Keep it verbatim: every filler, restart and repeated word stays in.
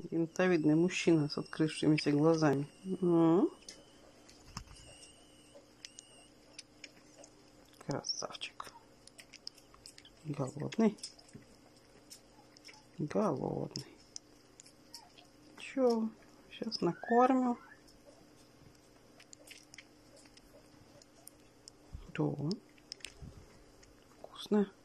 Миндалевидный мужчина с открывшимися глазами. М-м. Красавчик. Голодный. Голодный. Чё? Сейчас накормлю. Да. Вкусно.